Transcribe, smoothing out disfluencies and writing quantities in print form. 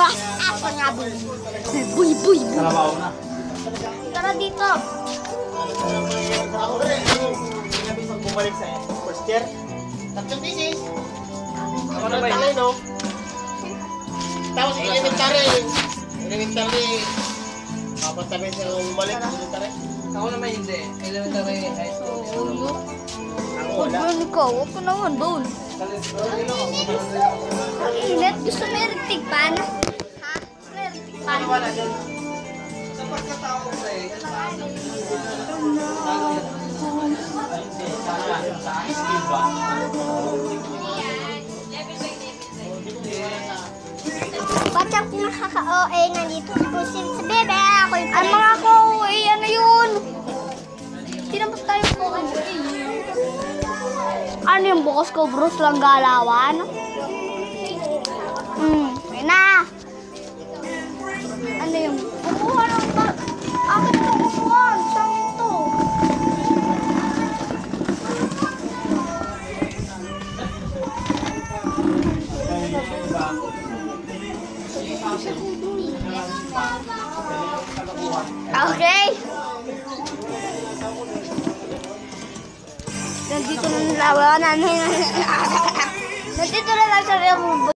Mas apa nga buy? Buy. Kalabaw na. Tara dito. Ako rin. Pag bumalik sa first year. 3 pieces. Ako na ba yun? Talay, no? Tapos elementary. Papunta sa bumalik. Elementary. Ako naman hindi. Elementary high school. Ako wala. Huwag ikaw. Huwag ko naman doon. Ang init. Gusto mo yung tigpan? Ha? Gusto mo yung tigpan? Wala dyan. Sa pagkatao ko eh. Skill ba? Ba't ang pinakaka-OA nga dito? Exclusive sa bebe. Ako yung ang mga ka-OA. Ano yun? Tinapos tayo ko. Ano yung bukas ko, Bruce lang galawan? Ayun na. Ano yung? Kukuha lang ba? Akin ito kukuha. Saan ito? Okay. Nandito na nalawanan. Nandito na lang sa